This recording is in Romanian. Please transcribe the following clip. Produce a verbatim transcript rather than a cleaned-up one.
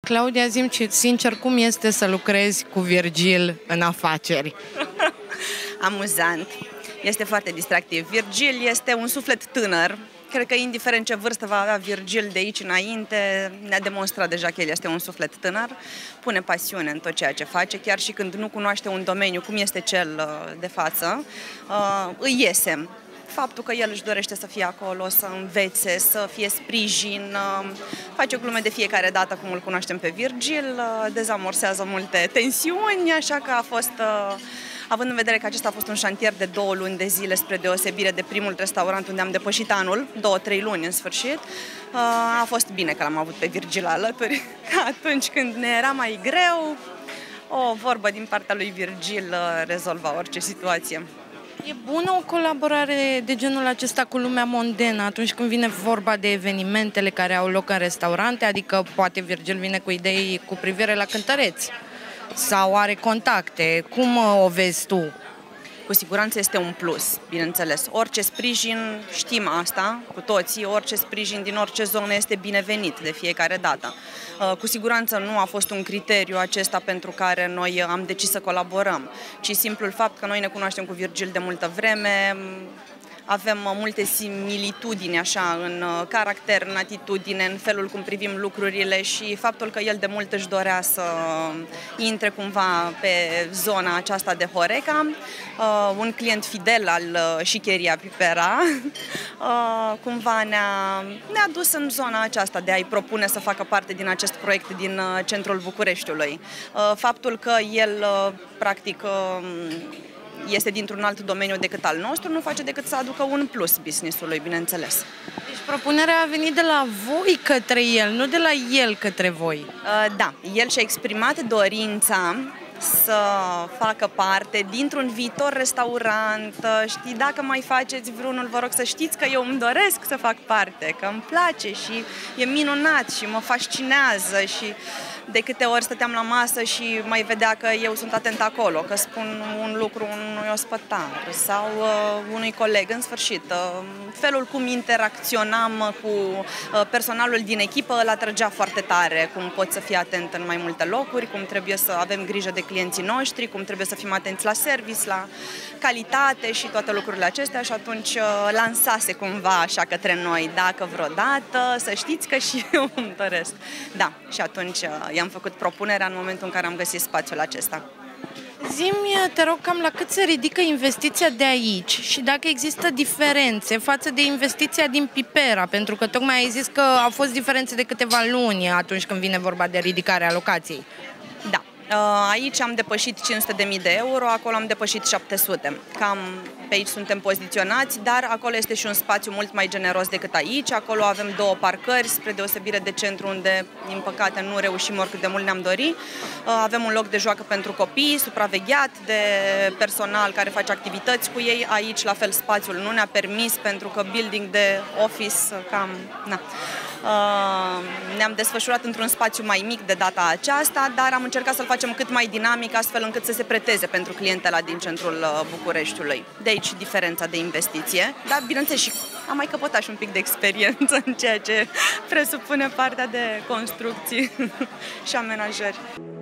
Claudia, zi-mi sincer, cum este să lucrezi cu Virgil în afaceri? Amuzant. Este foarte distractiv. Virgil este un suflet tânăr. Cred că indiferent ce vârstă va avea Virgil de aici înainte, ne-a demonstrat deja că el este un suflet tânăr, pune pasiune în tot ceea ce face, chiar și când nu cunoaște un domeniu, cum este cel de față, îi iese. Faptul că el își dorește să fie acolo, să învețe, să fie sprijin, face glume de fiecare dată cum îl cunoaștem pe Virgil, dezamorsează multe tensiuni, așa că a fost... Având în vedere că acesta a fost un șantier de două luni de zile, spre deosebire de primul restaurant unde am depășit anul, două, trei luni în sfârșit, a fost bine că l-am avut pe Virgil alături, că atunci când ne era mai greu, o vorbă din partea lui Virgil rezolva orice situație. E bună o colaborare de genul acesta cu lumea mondenă atunci când vine vorba de evenimentele care au loc în restaurante, adică poate Virgil vine cu idei cu privire la cântăreți sau are contacte. Cum o vezi tu? Cu siguranță este un plus, bineînțeles. Orice sprijin, știm asta cu toții, orice sprijin din orice zonă este binevenit de fiecare dată. Cu siguranță nu a fost un criteriu acesta pentru care noi am decis să colaborăm, ci simplul fapt că noi ne cunoaștem cu Virgil de multă vreme, avem multe similitudini așa în caracter, în atitudine, în felul cum privim lucrurile și faptul că el de mult își dorea să intre cumva pe zona aceasta de Horeca, uh, un client fidel al uh, Șicheria Pipera, uh, cumva ne-a ne-a dus în zona aceasta de a-i propune să facă parte din acest proiect din uh, centrul Bucureștiului. Uh, faptul că el uh, practic uh, este dintr-un alt domeniu decât al nostru, nu face decât să aducă un plus business-ului, bineînțeles. Deci propunerea a venit de la voi către el, nu de la el către voi. Da, el și-a exprimat dorința să facă parte dintr-un viitor restaurant. Știi, dacă mai faceți vreunul, vă rog să știți că eu îmi doresc să fac parte, că îmi place și e minunat și mă fascinează și de câte ori stăteam la masă și mai vedea că eu sunt atent acolo, că spun un lucru unui ospătar sau uh, unui coleg, în sfârșit. Uh, felul cum interacționam cu uh, personalul din echipă îl atrăgea foarte tare, cum poți să fii atent în mai multe locuri, cum trebuie să avem grijă de clienții noștri, cum trebuie să fim atenți la service, la calitate și toate lucrurile acestea și atunci uh, lansase cumva așa către noi, dacă vreodată, să știți că și eu îmi doresc. Da, și atunci uh, i-am făcut propunerea în momentul în care am găsit spațiul acesta. Zi-mi, te rog, cam la cât se ridică investiția de aici și dacă există diferențe față de investiția din Pipera, pentru că tocmai ai zis că au fost diferențe de câteva luni atunci când vine vorba de ridicarea locației. Da. Aici am depășit cinci sute de mii de euro, acolo am depășit șapte sute. Cam pe aici suntem poziționați, dar acolo este și un spațiu mult mai generos decât aici. Acolo avem două parcări, spre deosebire de centru, unde, din păcate, nu reușim oricât de mult ne-am dorit. Avem un loc de joacă pentru copii, supravegheat de personal care face activități cu ei. Aici, la fel, spațiul nu ne-a permis, pentru că building de office, cam... Na. Ne-am desfășurat într-un spațiu mai mic de data aceasta, dar am încercat să-l facem cât mai dinamic, astfel încât să se preteze pentru clientela din centrul Bucureștiului. De aici diferența de investiție, dar bineînțeles și am mai căpătat și un pic de experiență în ceea ce presupune partea de construcții și amenajări.